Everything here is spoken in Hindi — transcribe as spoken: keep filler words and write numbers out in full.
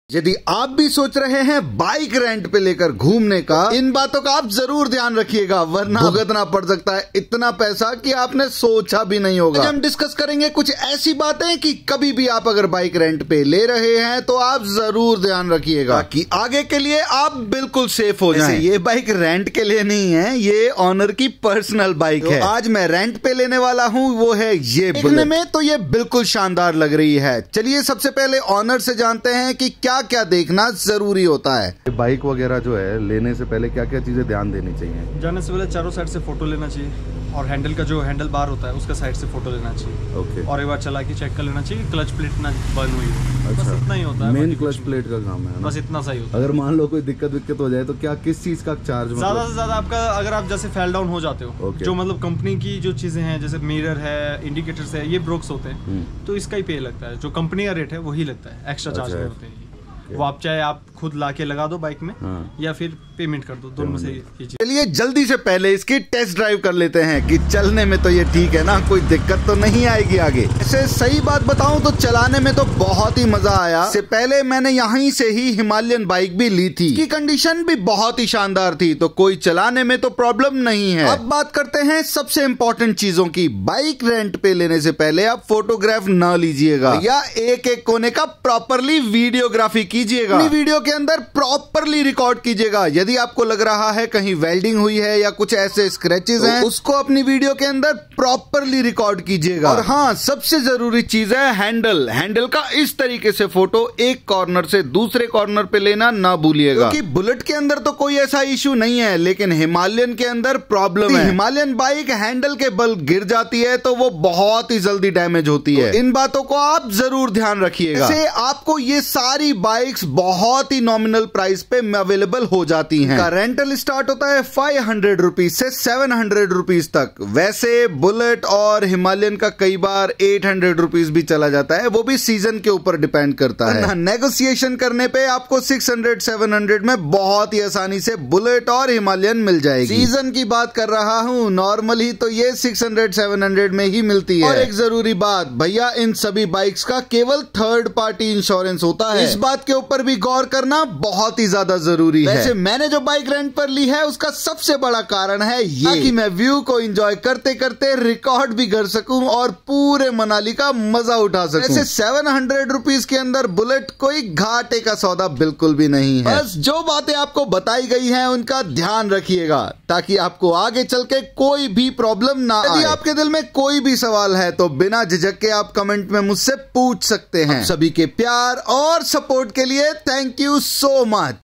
यदि आप भी सोच रहे हैं बाइक रेंट पे लेकर घूमने का, इन बातों का आप जरूर ध्यान रखिएगा, वरना भुगतना पड़ सकता है इतना पैसा कि आपने सोचा भी नहीं होगा। आज हम डिस्कस करेंगे कुछ ऐसी बातें कि कभी भी आप अगर बाइक रेंट पे ले रहे हैं तो आप जरूर ध्यान रखिएगा कि आगे के लिए आप बिल्कुल सेफ हो जाएं। ये बाइक रेंट के लिए नहीं है, ये ऑनर की पर्सनल बाइक है। आज मैं रेंट पे लेने वाला हूँ, वो है ये बुलेट। में तो ये बिल्कुल शानदार लग रही है। चलिए सबसे पहले ऑनर से जानते हैं कि क्या क्या देखना जरूरी होता है। बाइक वगैरह जो है लेने से पहले क्या क्या चीजें ध्यान देनी चाहिए? जाने से पहले चारों साइड से फोटो लेना चाहिए और हैंडल का जो हैंडल बार होता है उसका साइड से फोटो लेना चाहिए। ओके। और एक बार चला के चेक कर लेना चाहिए कि क्लच प्लेट ना बर्न हुई हो। अच्छा। बस इतना ही होता है, मेन क्लच प्लेट का काम है, बस इतना सही होता है। अगर मान लो कोई दिक्कत विक्कत हो जाए तो क्या किस चीज का चार्ज? ज्यादा से ज्यादा आपका अगर आप जैसे फेल डाउन हो जाते हो, जो मतलब कंपनी की जो चीजें हैं जैसे मिरर है, इंडिकेटर्स है, ये ब्रोक्स होते हैं तो इसका ही पे लगता है। जो कंपनी का रेट है वही लगता है, एक्स्ट्रा चार्ज नहीं होते हैं। वो आप चाहे आप खुद लाके लगा दो बाइक में, हाँ। या फिर पेमेंट कर दो, दोनों में से कीजिए। चलिए जल्दी से पहले इसकी टेस्ट ड्राइव कर लेते हैं कि चलने में तो ये ठीक है ना, कोई दिक्कत तो नहीं आएगी आगे। ऐसे सही बात बताऊं तो चलाने में तो बहुत ही मजा आया। इससे पहले मैंने यहीं से ही हिमालयन बाइक भी ली थी, की कंडीशन भी बहुत ही शानदार थी, तो कोई चलाने में तो प्रॉब्लम नहीं है। अब बात करते हैं सबसे इम्पोर्टेंट चीजों की। बाइक रेंट पे लेने से पहले आप फोटोग्राफ न लीजिएगा या एक एक कोने का प्रॉपरली वीडियोग्राफी कीजिएगा। वीडियो के अंदर प्रॉपरली रिकॉर्ड कीजिएगा। यदि आपको लग रहा है कहीं वेल्डिंग हुई है या कुछ ऐसे स्क्रैचेस हैं, उसको अपनी वीडियो के अंदर प्रॉपरली रिकॉर्ड कीजिएगा। और हाँ, सबसे जरूरी चीज है हैंडल। हैंडल का इस तरीके से फोटो एक कॉर्नर से दूसरे कॉर्नर पे लेना ना भूलिएगा, क्योंकि बुलेट के अंदर तो कोई ऐसा इशू नहीं है, लेकिन हिमालयन के अंदर प्रॉब्लम है। हिमालयन बाइक हैंडल के बल गिर जाती है तो वो बहुत ही जल्दी डैमेज होती है। इन बातों को आप जरूर ध्यान रखिएगा। ऐसे आपको ये सारी बाइक्स बहुत ही नॉमिनल प्राइस पे अवेलेबल हो जाती हैं। रेंटल स्टार्ट होता है फाइव हंड्रेड रुपीज से सेवन हंड्रेड रुपीज तक। वैसे बुलेट और हिमालयन का कई बार एट हंड्रेड रुपीज भी चला जाता है, वो भी सीजन के ऊपर डिपेंड करता है। नेगोशिएशन करने पे आपको सिक्स हंड्रेड सेवन हंड्रेड में बहुत ही आसानी से बुलेट और हिमालयन मिल जाएगी। सीजन की बात कर रहा हूँ, नॉर्मली तो ये सिक्स हंड्रेड सेवन हंड्रेड में ही मिलती है। और एक जरूरी बात भैया, इन सभी बाइक्स का केवल थर्ड पार्टी इंश्योरेंस होता है। इस बात के ऊपर भी गौर करना बहुत ही ज्यादा जरूरी है। वैसे मैंने जो बाइक रेंट पर ली है उसका सबसे बड़ा कारण है ये कि मैं व्यू को एंजॉय करते करते रिकॉर्ड भी कर सकूं और पूरे मनाली का मजा उठा सकूं। वैसे सेवन हंड्रेड रुपीज के अंदर बुलेट कोई घाटे का सौदा बिल्कुल भी नहीं है। बस जो बातें आपको बताई गई हैं उनका ध्यान रखिएगा ताकि आपको आगे चल के कोई भी प्रॉब्लम ना आए। यदि आपके दिल में कोई भी सवाल है तो बिना झिझक के आप कमेंट में मुझसे पूछ सकते हैं। सभी के प्यार और सपोर्ट के लिए थैंक यू सो मच।